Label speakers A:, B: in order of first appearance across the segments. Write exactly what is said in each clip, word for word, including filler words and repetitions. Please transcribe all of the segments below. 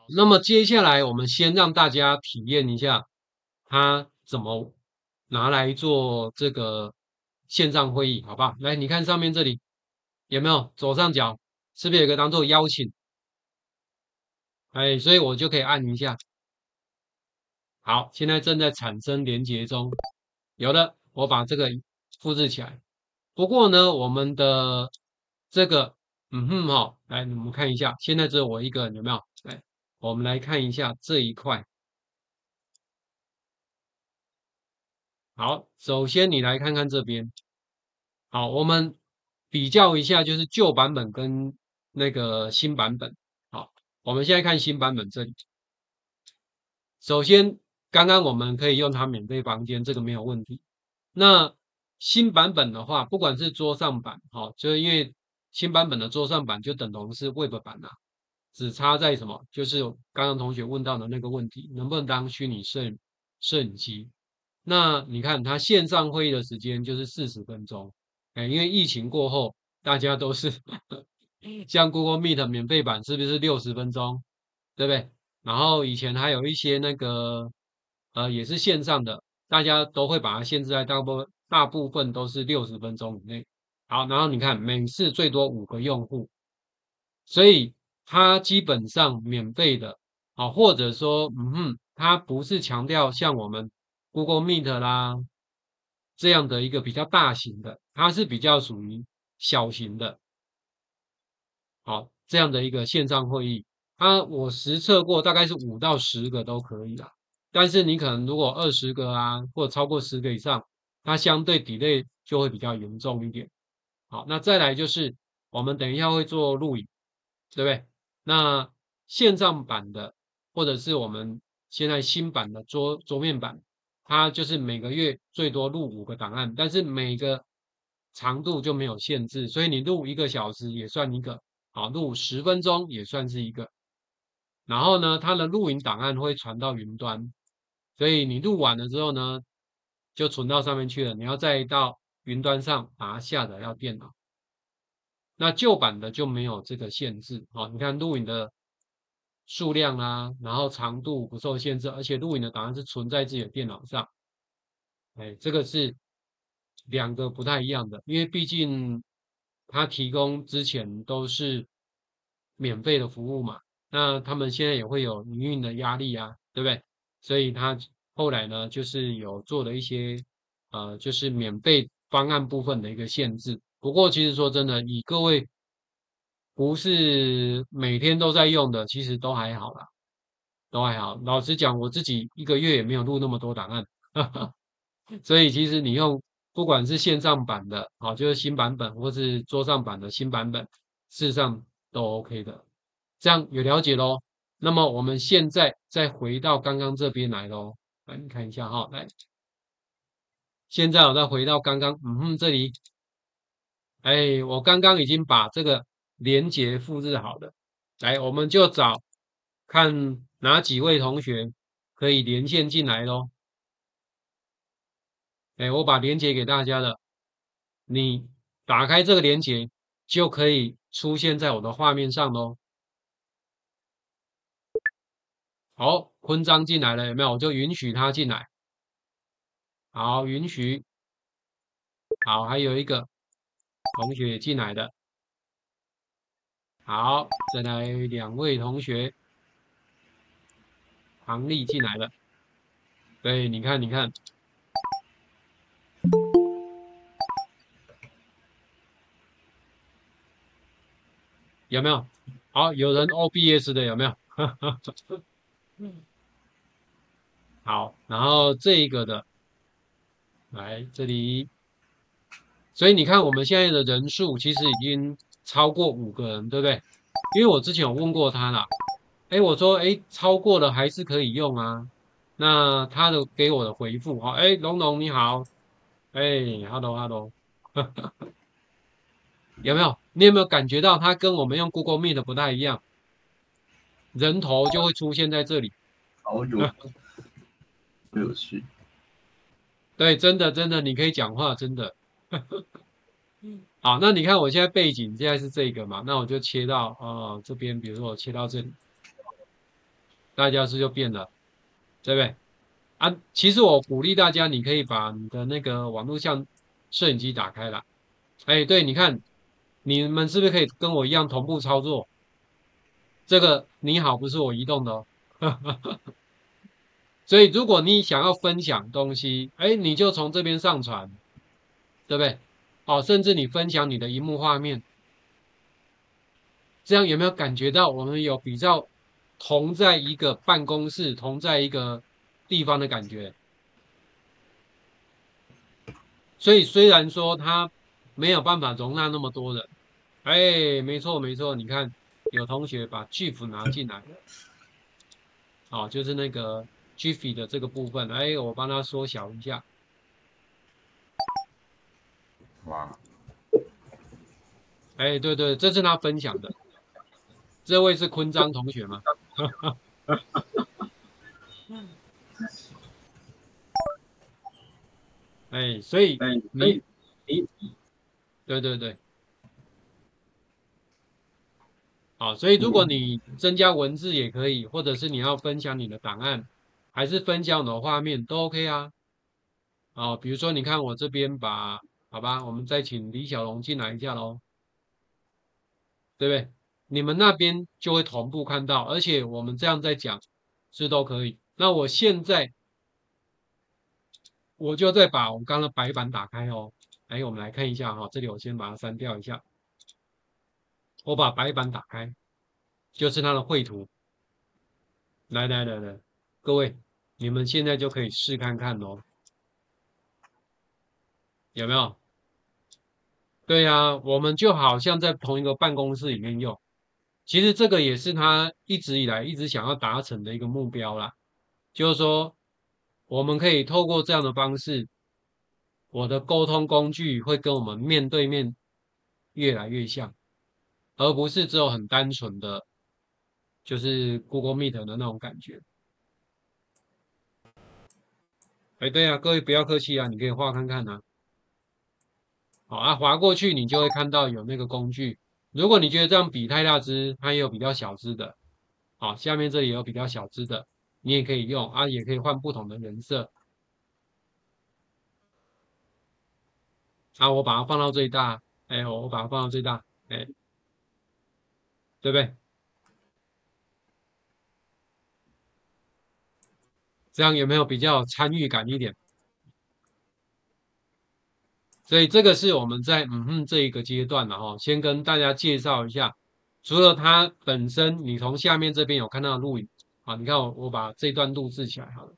A: 那么接下来我们先让大家体验一下它怎么拿来做这个线上会议，好不好？来，你看上面这里有没有左上角是不是有个当做邀请？哎，所以我就可以按一下。好，现在正在产生连结中。有的，我把这个复制起来。不过呢，我们的这个，嗯哼哈，来，你们看一下，现在只有我一个人，有没有？来，我们来看一下这一块。好，首先你来看看这边。好，我们比较一下，就是旧版本跟那个新版本。好，我们现在看新版本这里。首先，刚刚我们可以用它免费房间，这个没有问题。那新版本的话，不管是桌上版，好、就是因为新版本的桌上版就等同是 Web 版啦、只差在什么？就是刚刚同学问到的那个问题，能不能当虚拟摄影摄影机？那你看它线上会议的时间就是四十分钟，哎，因为疫情过后，大家都是像 Google Meet 免费版是不是六十分钟，对不对？然后以前还有一些那个呃也是线上的，大家都会把它限制在大部分大部分都是六十分钟以内。好，然后你看每次最多五个用户，所以它基本上免费的，啊，或者说，嗯哼，它不是强调像我们 Google Meet 啦这样的一个比较大型的，它是比较属于小型的，好，这样的一个线上会议，它我实测过，大概是五到十个都可以啦。但是你可能如果二十个啊，或者超过十个以上，它相对 delay 就会比较严重一点。好，那再来就是我们等一下会做录影，对不对？那线上版的或者是我们现在新版的桌桌面版，它就是每个月最多录五个档案，但是每个长度就没有限制，所以你录一个小时也算一个，好，录十分钟也算是一个。然后呢，它的录影档案会传到云端，所以你录完了之后呢，就存到上面去了，你要再到云端上把它下载到电脑。那旧版的就没有这个限制，好，你看录影的数量啊，然后长度不受限制，而且录影的档案是存在自己的电脑上，哎，这个是两个不太一样的，因为毕竟它提供之前都是免费的服务嘛，那他们现在也会有营运的压力啊，对不对？所以他后来呢，就是有做了一些呃，就是免费方案部分的一个限制。不过其实说真的，以各位不是每天都在用的，其实都还好啦，都还好。老实讲，我自己一个月也没有录那么多档案，所以其实你用不管是线上版的，好，就是新版本，或是桌上版的新版本，事实上都 OK 的。这样有了解咯。那么我们现在再回到刚刚这边来咯，来你看一下哈，来，现在我再回到刚刚，嗯哼，这里，哎，我刚刚已经把这个连结复制好了，来，我们就找看哪几位同学可以连线进来咯。哎，我把连接给大家了，你打开这个连接就可以出现在我的画面上咯。好，坤章进来了，有没有？我就允许他进来。好，允许。好，还有一个同学进来的。好，再来两位同学，唐丽进来了。对，你看，你看，有没有？好，有人 O B S 的有没有？好，然后这个的，来这里。所以你看，我们现在的人数其实已经超过五个人，对不对？因为我之前有问过他啦，哎，我说，哎，超过了还是可以用啊。那他的给我的回复，哈，哎，龙龙你好，哎，hello hello，有没有？你有没有感觉到它跟我们用 Google Meet 不太一样？人头就会出现在这里。
B: 好有有趣。
A: 对，真的真的，你可以讲话，真的。好，那你看我现在背景现在是这个嘛，那我就切到呃这边，比如说我切到这里。 大家是就变了，对不对？啊，其实我鼓励大家，你可以把你的那个网络像摄影机打开来。哎，对，你看，你们是不是可以跟我一样同步操作？这个你好，不是我移动的哦。所以如果你想要分享东西，哎，你就从这边上传，对不对？哦，甚至你分享你的荧幕画面，这样有没有感觉到我们有比较同在一个办公室、同在一个地方的感觉？所以虽然说它没有办法容纳那么多人，哎，没错没错，你看有同学把 GIF 拿进来了，哦，就是那个 GIF 的这个部分，哎，我帮他缩小一下，
C: 哇，
A: 哎，对对，这是他分享的，这位是坤章同学吗？哎，所以
B: 哎，所
A: 你，
B: 以你
A: 对对对，好，所以如果你增加文字也可以，或者是你要分享你的档案，还是分享你的画面都 OK 啊。啊，比如说你看我这边把，好吧，我们再请李小龙进来一下喽，对不对？你们那边就会同步看到，而且我们这样在讲是都可以。那我现在我就再把我们刚刚的白板打开哦，哎，我们来看一下哈、这里我先把它删掉一下，我把白板打开，就是它的绘图。来来来来，各位，你们现在就可以试看看哦，有没有？对呀，我们就好像在同一个办公室里面用。其实这个也是他一直以来一直想要达成的一个目标啦，就是说我们可以透过这样的方式，我的沟通工具会跟我们面对面越来越像，而不是只有很单纯的就是 Google Meet 的那种感觉。哎，对啊，各位不要客气啊，你可以画看看啊。好啊，划过去你就会看到有那个工具。如果你觉得这样笔太大支，它也有比较小支的。好，下面这里有比较小支的，你也可以用啊，也可以换不同的颜色。啊，我把它放到最大，哎，我把它放到最大，哎，对不对？这样有没有比较有参与感一点？所以这个是我们在嗯哼这一个阶段的哈，先跟大家介绍一下，除了它本身，你从下面这边有看到录影啊，你看我我把这段录制起来好了，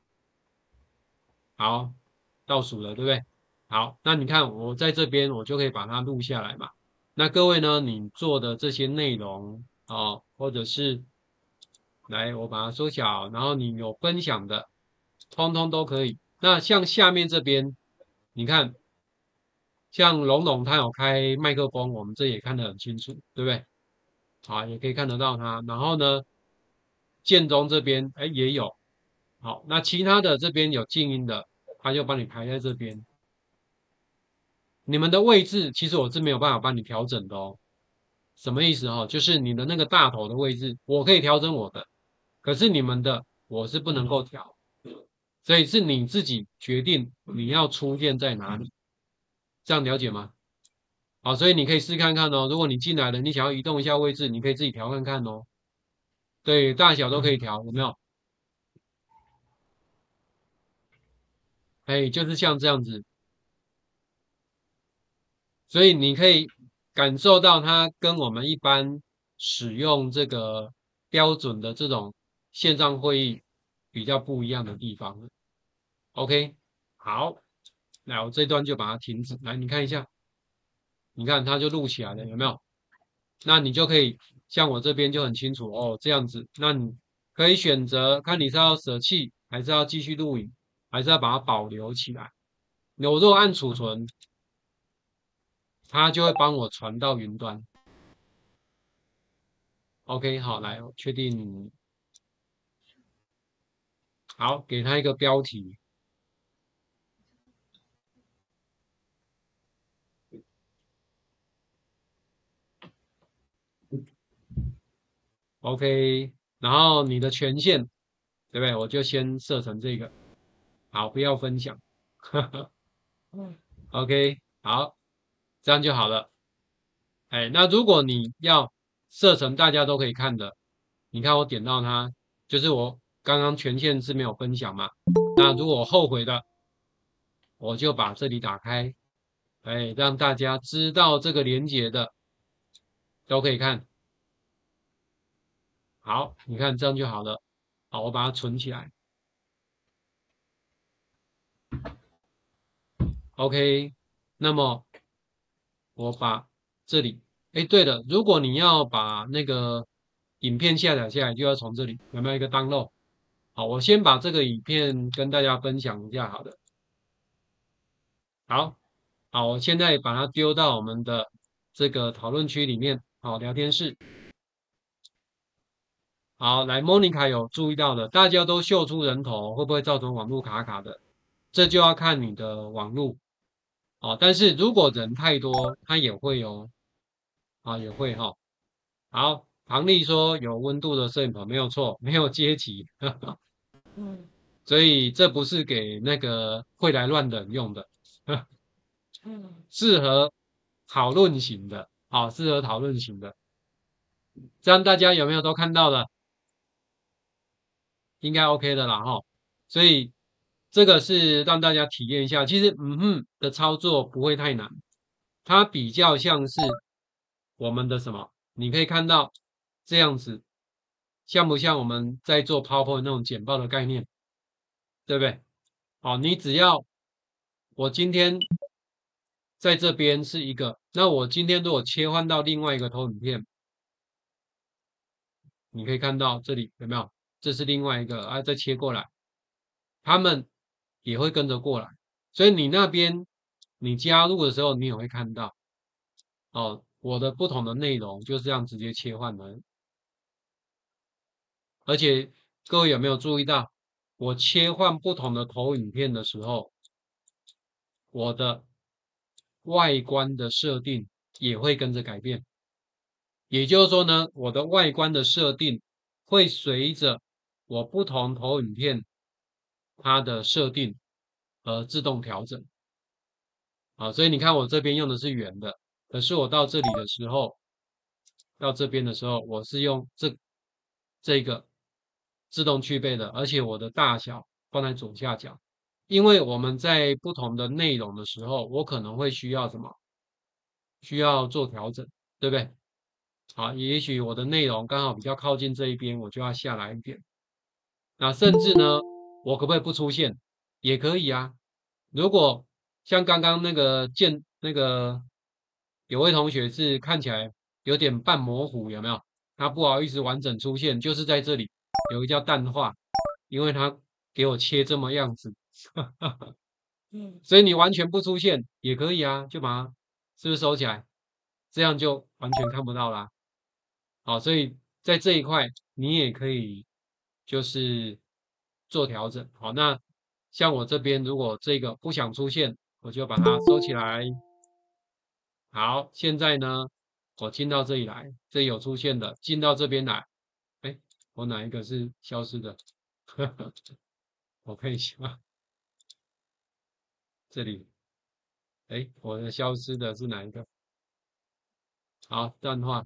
A: 好，倒数了，对不对？好，那你看我在这边我就可以把它录下来嘛。那各位呢，你做的这些内容哦，或者是来我把它缩小，然后你有分享的，通通都可以。那像下面这边，你看。像龙龙他有开麦克风，我们这也看得很清楚，对不对？好，也可以看得到他。然后呢，建中这边哎也有，好，那其他的这边有静音的，他就帮你排在这边。你们的位置其实我是没有办法帮你调整的哦。什么意思哦？就是你的那个大头的位置，我可以调整我的，可是你们的我是不能够调，所以是你自己决定你要出现在哪里，这样了解吗？好，所以你可以试看看哦。如果你进来了，你想要移动一下位置，你可以自己调看看哦。对，大小都可以调，有没有？哎，就是像这样子，所以你可以感受到它跟我们一般使用这个标准的这种线上会议比较不一样的地方。OK，好，那我这段就把它停止。来，你看一下，你看它就录起来了，有没有？那你就可以像我这边就很清楚哦，这样子，那你可以选择看你是要舍弃，还是要继续录影，还是要把它保留起来。我如果按储存，它就会帮我传到云端。OK，好，来，我确定，好，给它一个标题。OK， 然后你的权限，对不对？我就先设成这个，好，不要分享。OK，好，这样就好了。哎，那如果你要设成大家都可以看的，你看我点到它，就是我刚刚权限是没有分享嘛。那如果我后悔的，我就把这里打开，哎，让大家知道这个连接的都可以看。好，你看这样就好了。好，我把它存起来。OK，那么我把这里，哎，对了，如果你要把那个影片下载下来，就要从这里有没有一个 download？好，我先把这个影片跟大家分享一下，好的。好，好，我现在把它丢到我们的这个讨论区里面，好，聊天室。好，来，Monica 有注意到的，大家都秀出人头，会不会造成网络卡卡的？这就要看你的网络哦。但是如果人太多，它也会哦，啊，也会哈、好，庞丽说有温度的摄影棚没有错，没有阶级，所以这不是给那个会来乱的人用的，适合讨论型的，好，适合讨论型的，这样大家有没有都看到了？应该 OK 的啦哈。所以这个是让大家体验一下，其实嗯哼的操作不会太难，它比较像是我们的什么？你可以看到这样子，像不像我们在做 PowerPoint 那种简报的概念，对不对？好，你只要我今天在这边是一个，那我今天如果切换到另外一个投影片，你可以看到这里有没有？这是另外一个啊，再切过来，他们也会跟着过来，所以你那边你加入的时候，你也会看到哦，我的不同的内容就是这样直接切换的，而且各位有没有注意到，我切换不同的投影片的时候，我的外观的设定也会跟着改变。也就是说呢，我的外观的设定会随着我不同投影片它的设定而自动调整啊。所以你看我这边用的是圆的，可是我到这里的时候，到这边的时候，我是用这这个自动去背的，而且我的大小放在左下角，因为我们在不同的内容的时候，我可能会需要什么？需要做调整，对不对？好，也许我的内容刚好比较靠近这一边，我就要下来一点。那甚至呢，我可不可以不出现？也可以啊。如果像刚刚那个见那个有位同学是看起来有点半模糊，有没有？他不好意思完整出现，就是在这里有一个叫淡化，因为他给我切这么样子，所以你完全不出现也可以啊，就把它是不是收起来？这样就完全看不到啦。好，所以在这一块你也可以就是做调整。好，那像我这边如果这个不想出现，我就把它收起来。好，现在呢，我进到这里来，这里有出现的，进到这边来。哎，我哪一个是消失的？我看一下，这里，哎，我的消失的是哪一个？好，淡化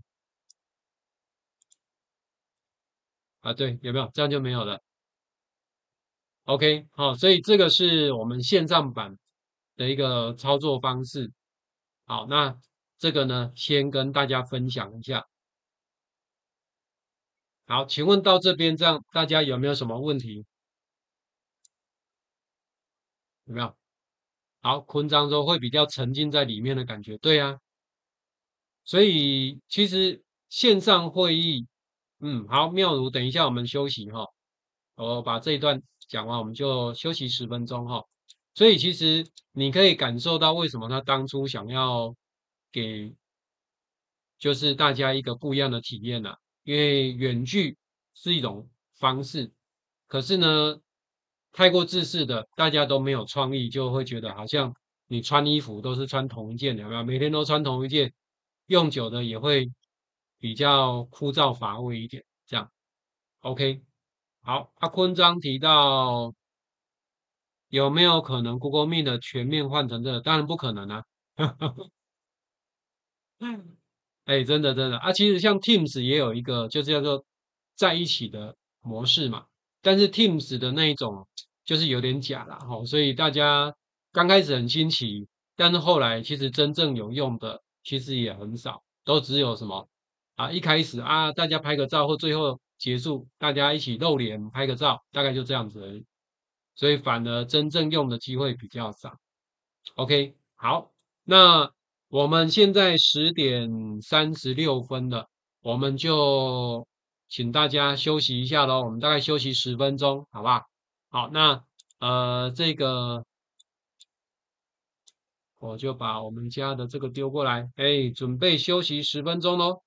A: 啊，对，有没有？这样就没有了。OK，好，所以这个是我们线上版的一个操作方式。好，那这个呢，先跟大家分享一下。好，请问到这边这样，大家有没有什么问题？有没有？好，昆章说会比较沉浸在里面的感觉，对啊。所以其实线上会议，嗯，好，妙如，等一下我们休息哈，我把这一段讲完，我们就休息十分钟哈。所以其实你可以感受到为什么他当初想要给就是大家一个不一样的体验呐、因为远距是一种方式，可是呢，太过自私的，大家都没有创意，就会觉得好像你穿衣服都是穿同一件，有没有？每天都穿同一件，用久的也会比较枯燥乏味一点，这样。 OK，好，阿坤章提到有没有可能 Google Meet 全面换成这个？当然不可能啊。哎，真的真的啊，其实像 Teams 也有一个就是叫做在一起的模式嘛，但是 Teams 的那一种就是有点假啦，哈，所以大家刚开始很新奇，但是后来其实真正有用的其实也很少，都只有什么啊，一开始啊大家拍个照或最后结束大家一起露脸拍个照，大概就这样子而已，所以反而真正用的机会比较少。OK，好，那我们现在十点三十六分了，我们就请大家休息一下喽，我们大概休息十分钟，好不好？好，那呃，这个我就把我们家的这个丢过来，哎，准备休息十分钟喽。